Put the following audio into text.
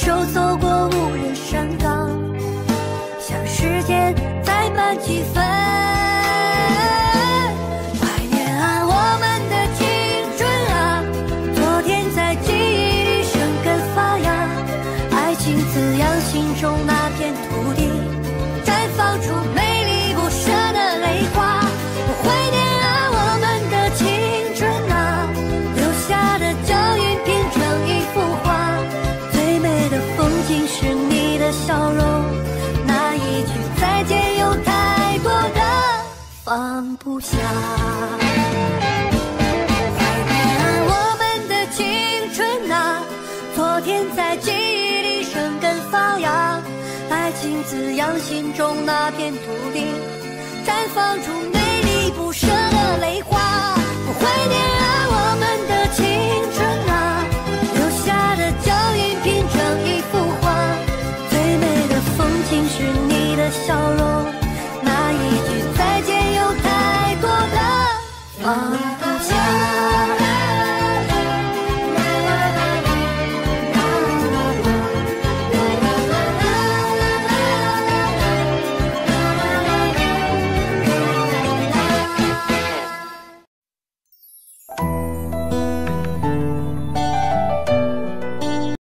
手走过无人山岗，像时间再慢几分。怀念啊，我们的青春啊，昨天在记忆里生根发芽，爱情滋养心中那片土地，绽放出美丽不舍的泪花。我怀念啊，我们的青春啊，留下的脚印拼成一幅画，最美的风景是你的笑容，那一句再见有太多的放不下。怀念啊，我们的青春啊，昨天在记忆里生根发芽，爱情滋养心中那片土地，绽放出美丽不舍的泪花。我怀念